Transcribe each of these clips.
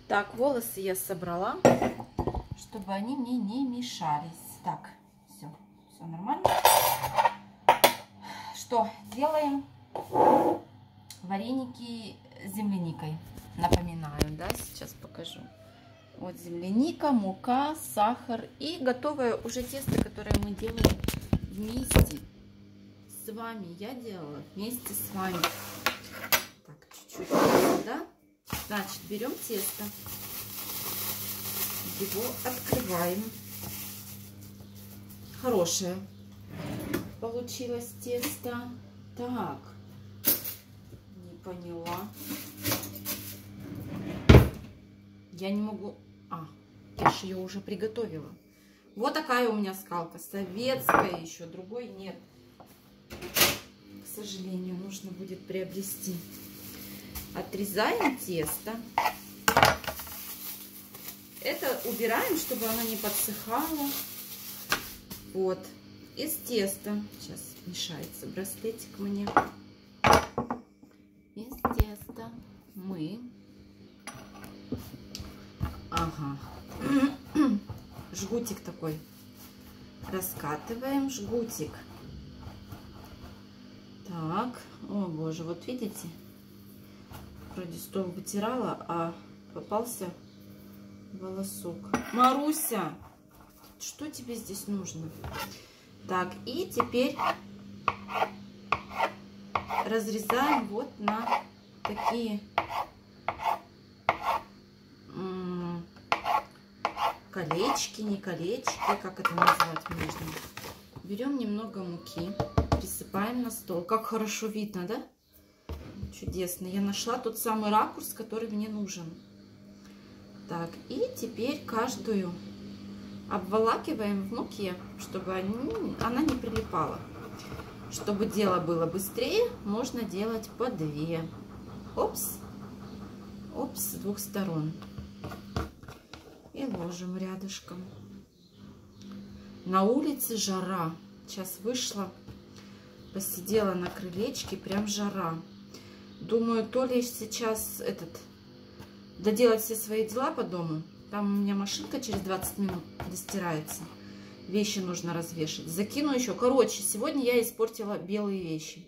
Так, волосы я собрала, чтобы они мне не мешались. Так, все нормально. Что, делаем вареники с земляникой. Напоминаю, да, сейчас покажу. Вот земляника, мука, сахар и готовое уже тесто, которое мы делаем вместе с вами. Я делала вместе с вами. Так, чуть-чуть сюда. Значит, берем тесто, его открываем. Хорошее получилось тесто. Так, не поняла. Я не могу... я же ее уже приготовила. Вот такая у меня скалка. Советская еще, другой нет. К сожалению, нужно будет приобрести. Отрезаем тесто. Это убираем, чтобы оно не подсыхало. Вот. Из теста. Сейчас мешается браслетик мне. Из теста мы... Ага. Жгутик такой. Раскатываем жгутик. Так. О боже, вот видите? Вроде стол вытирала, а попался волосок. Маруся, что тебе здесь нужно? Так, и теперь разрезаем вот на такие колечки, не колечки, как это назвать можно. Берем немного муки, присыпаем на стол. Как хорошо видно, да? Чудесно. Я нашла тот самый ракурс, который мне нужен. Так, и теперь каждую обволакиваем в муке, чтобы она не прилипала. Чтобы дело было быстрее, можно делать по 2. Опс. Опс, с 2 сторон. И ложим рядышком. На улице жара. Сейчас вышла, посидела на крылечке, прям жара. Думаю, то ли сейчас доделать все свои дела по дому. Там у меня машинка через 20 минут достирается. Вещи нужно развешать. Закину еще. Короче, сегодня я испортила белые вещи.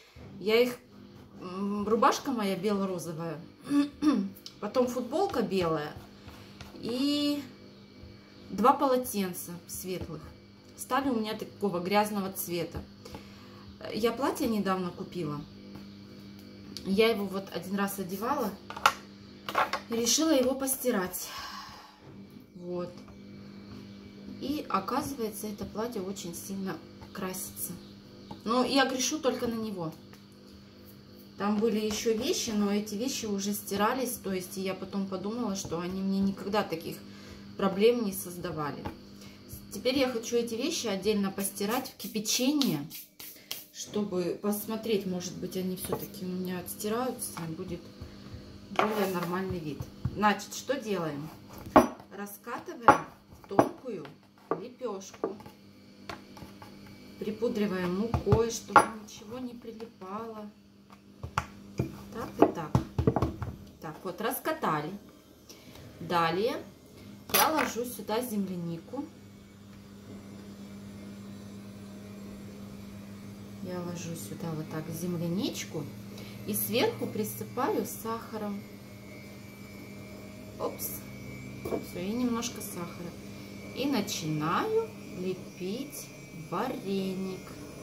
Рубашка моя бело-розовая. Потом футболка белая. И 2 полотенца светлых. Стали у меня такого грязного цвета. Я платье недавно купила. Я его вот один раз одевала и решила его постирать. Вот. И оказывается, это платье очень сильно красится. Но я грешу только на него. Там были еще вещи, но эти вещи уже стирались. То есть я потом подумала, что они мне никогда таких проблем не создавали. Теперь я хочу эти вещи отдельно постирать в кипячение, чтобы посмотреть, может быть, они все-таки у меня отстираются, и будет более нормальный вид. Значит, что делаем? Раскатываем тонкую лепешку. Припудриваем мукой, чтобы ничего не прилипало. Так и так. Так, вот, раскатали. Далее я ложу сюда землянику. Я ложу сюда вот так земляничку и сверху присыпаю сахаром. Опс. Все, и немножко сахара. И начинаю лепить вареник.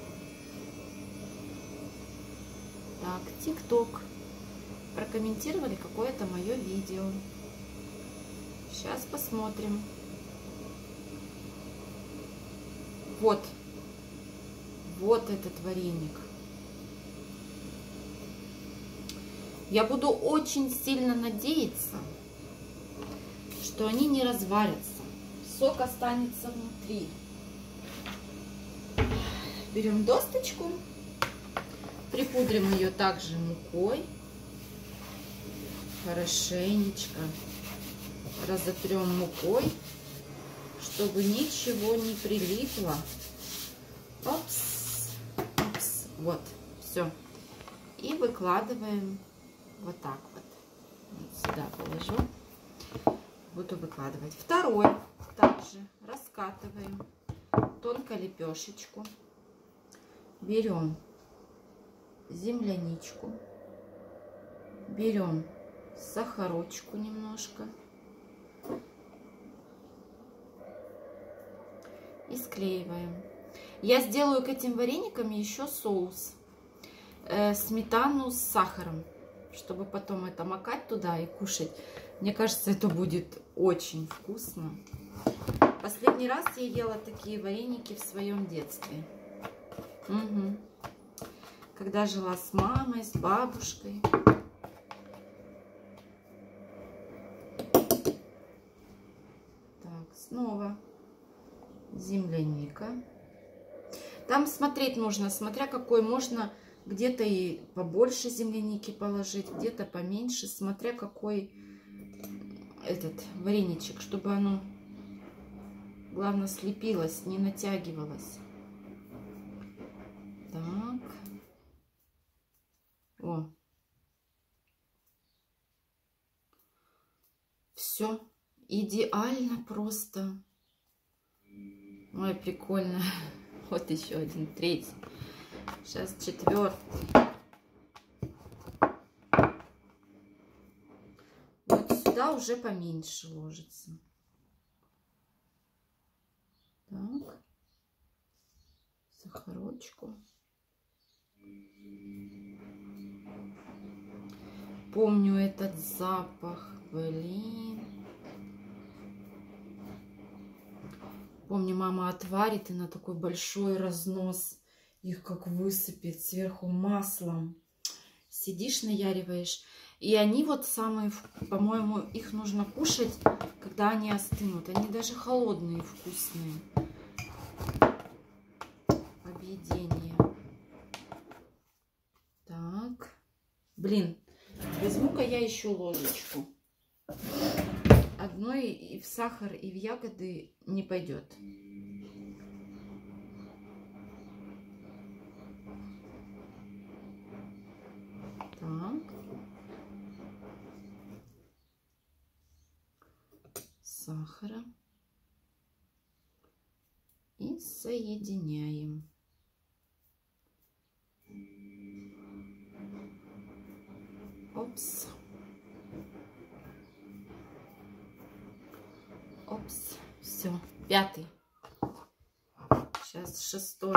Так, ТикТок. Прокомментировали какое-то мое видео. Сейчас посмотрим. Вот. Вот этот вареник. Я буду очень сильно надеяться, что они не разварятся. Сок останется внутри. Берем досточку, припудрим ее также мукой. Хорошенечко разотрем мукой, чтобы ничего не прилипло. Опс, опс, вот, все. И выкладываем вот так вот. Вот сюда положу. буду выкладывать. Второй также раскатываем тонко лепешечку. Берем земляничку. Берем сахарочку немножко. И склеиваем. Я сделаю к этим вареникам еще соус. Сметану с сахаром. Чтобы потом это макать туда и кушать. Мне кажется, это будет очень вкусно. Последний раз я ела такие вареники в своем детстве. Угу. Когда жила с мамой, с бабушкой. Так, снова земляника. Там смотреть нужно, смотря какой. Можно где-то и побольше земляники положить, где-то поменьше, смотря какой этот вареничек, чтобы оно, главное, слепилось, не натягивалось. Так. О. Все идеально просто. Ой, прикольно. Вот еще один, третий. Сейчас четвертый. Вот сюда уже поменьше ложится. Так. Сахарочку. Помню этот запах. Блин. Помню, мама отварит и на такой большой разнос их как высыпет сверху маслом. Сидишь, наяриваешь. И они вот самые, по-моему, их нужно кушать, когда они остынут. Они даже холодные, вкусные. Объедение. Так. Блин, возьму-ка я еще ложечку. Одной и в сахар, и в ягоды не пойдет. Так. Сахара. И соединяем. Опс. Опс. Все. Пятый. Сейчас шестой.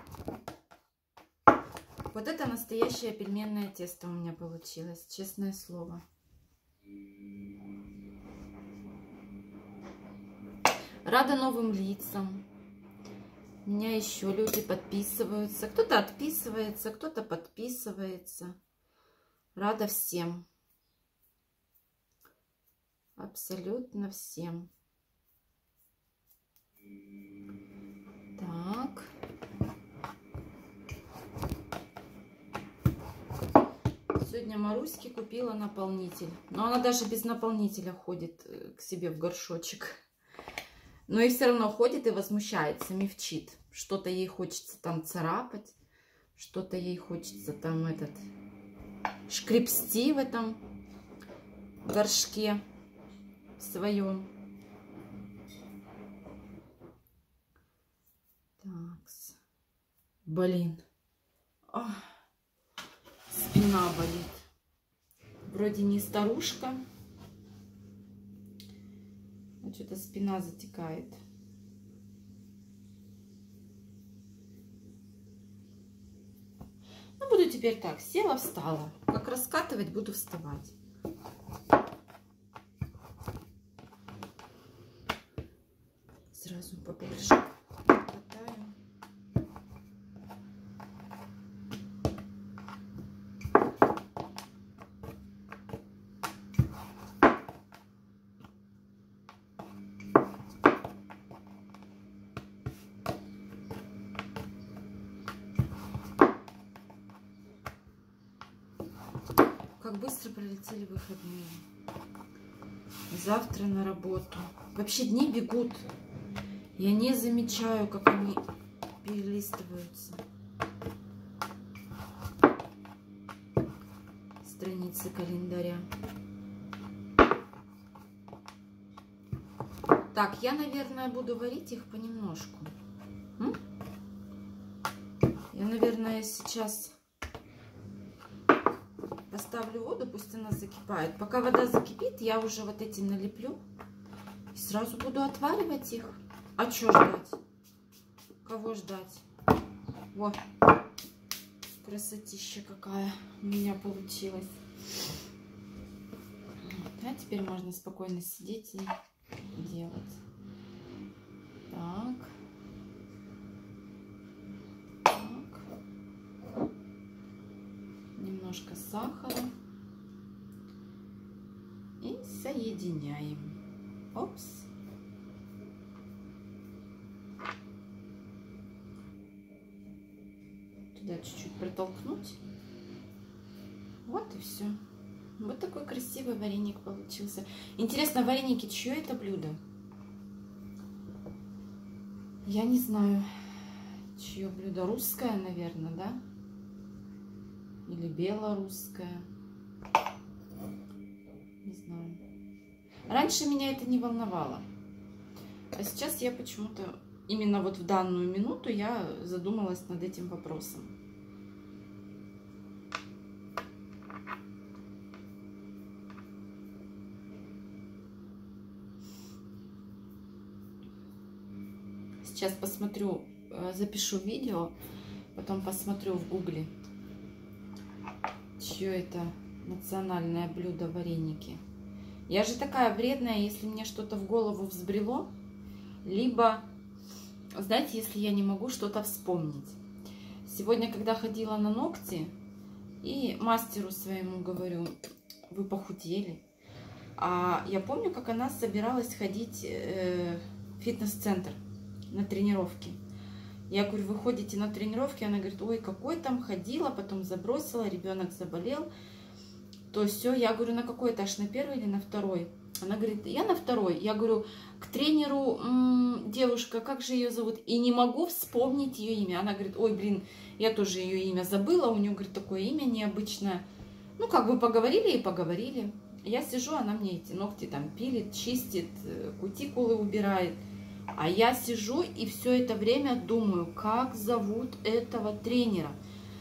Вот это настоящее пельменное тесто у меня получилось. Честное слово. Рада новым лицам. У меня еще люди подписываются. Кто-то отписывается, кто-то подписывается. Рада всем. Абсолютно всем. Так. Сегодня Маруське купила наполнитель. Но она даже без наполнителя ходит к себе в горшочек. Но и все равно ходит и возмущается, мивчит. Что-то ей хочется там царапать. Что-то ей хочется там шкребсти в этом горшке своем. Так. Блин. Ох, спина болит. Вроде не старушка. А что-то спина затекает. Ну, буду теперь так. Села, встала. Как раскатывать, буду вставать. Сразу побольше хватаю. Как быстро пролетели выходные. Завтра на работу. Вообще дни бегут. Я не замечаю, как они перелистываются. Страницы календаря. Так, я, наверное, буду варить их понемножку. Я, наверное, сейчас поставлю воду, пусть она закипает. Пока вода закипит, я уже вот эти налеплю. И сразу буду отваривать их. А что ждать? Кого ждать? Вот. Красотища какая у меня получилась. А теперь можно спокойно сидеть и делать. Так. Так. Немножко сахара. И соединяем. Опс. Туда чуть-чуть протолкнуть. Вот и все. Вот такой красивый вареник получился. Интересно, вареники, чье это блюдо? Я не знаю, чье блюдо. Русское, наверное, да? Или белорусское. Не знаю. Раньше меня это не волновало. А сейчас я почему-то, именно вот в данную минуту, я задумалась над этим вопросом. Сейчас посмотрю, запишу видео, потом посмотрю в гугле, чье это национальное блюдо вареники. Я же такая вредная, если мне что-то в голову взбрело, либо, знаете, если я не могу что-то вспомнить. Сегодня, когда ходила на ногти, и мастеру своему говорю, вы похудели. А я помню, как она собиралась ходить в фитнес-центр на тренировки. Я говорю, вы ходите на тренировки? Она говорит, ой, какой там, ходила, потом забросила, ребенок заболел. То все, я говорю, на какой этаж, на первый или на второй? Она говорит, я на второй. Я говорю, к тренеру, девушка, как же ее зовут? И не могу вспомнить ее имя. Она говорит, ой, блин, я тоже ее имя забыла. У нее, говорит, такое имя необычное. Ну, как бы поговорили и поговорили. Я сижу, она мне эти ногти там пилит, чистит, кутикулы убирает. А я сижу и все это время думаю, как зовут этого тренера.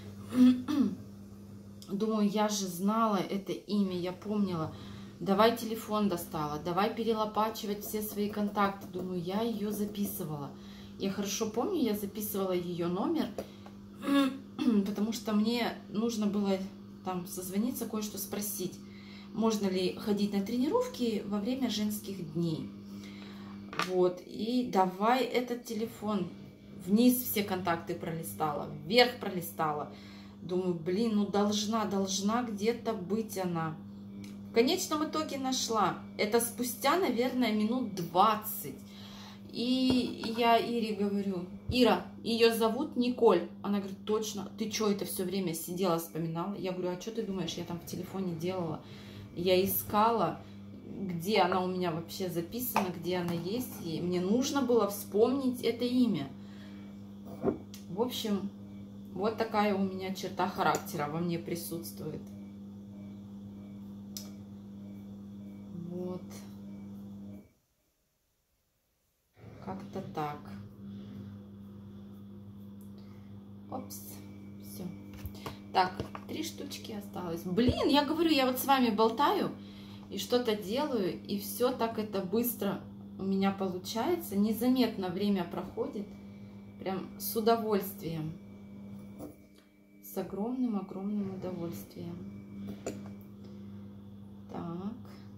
Думаю, я же знала это имя, я помнила. Давай телефон достала, давай перелопачивать все свои контакты. Думаю, я ее записывала. Я хорошо помню, я записывала ее номер, потому что мне нужно было там созвониться, кое-что спросить. Можно ли ходить на тренировки во время женских дней. Вот, и давай этот телефон. Вниз все контакты пролистала, вверх пролистала. Думаю, блин, ну должна где-то быть она. В конечном итоге нашла. Это спустя, наверное, минут 20. И я Ире говорю, Ира, ее зовут Николь. Она говорит, точно, ты что это все время сидела, вспоминала? Я говорю, а что ты думаешь, я там в телефоне делала? Я искала, где она у меня вообще записана, где она есть. И мне нужно было вспомнить это имя. В общем, вот такая у меня черта характера во мне присутствует. Вот. Как-то так. Опс. Все. Так, 3 штучки осталось. Блин, я говорю, я вот с вами болтаю и что-то делаю, и все так это быстро у меня получается. Незаметно время проходит. Прям с удовольствием. С огромным-огромным удовольствием. Так.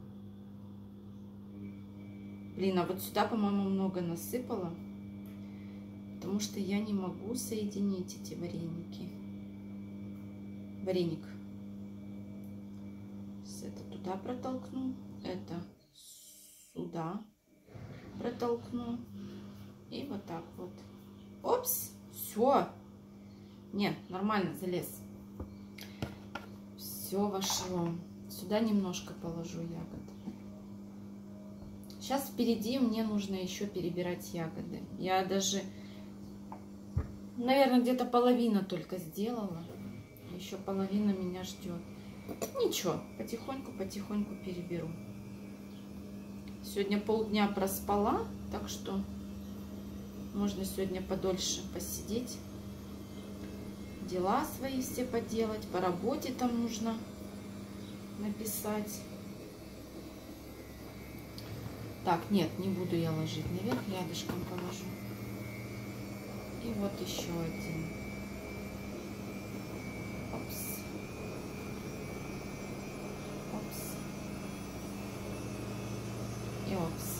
Блин, а вот сюда, по-моему, много насыпала. Потому что я не могу соединить эти вареники. Вареник. Это туда протолкну. Это сюда протолкну. И вот так вот. Опс. Все. Нет, нормально залез. Все вошло. Сюда немножко положу ягод. Сейчас впереди мне нужно еще перебирать ягоды. Я даже, наверное, где-то половина только сделала. Еще половина меня ждет. Ничего, потихоньку переберу. Сегодня полдня проспала, так что можно сегодня подольше посидеть. Дела свои все поделать, по работе там нужно написать. Так, нет, не буду я ложить наверх, рядышком положу. И вот еще один. Опс. Опс. И опс.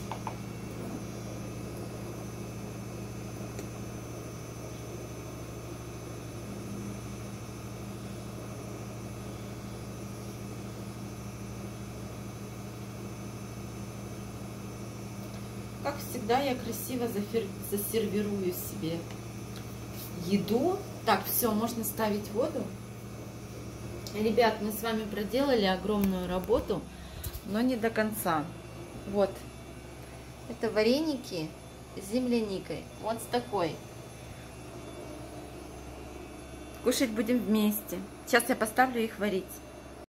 Как всегда, я красиво засервирую себе еду. Так, все, можно ставить воду. Ребят, мы с вами проделали огромную работу, но не до конца. Вот, это вареники с земляникой. Вот с такой. Кушать будем вместе. Сейчас я поставлю их варить.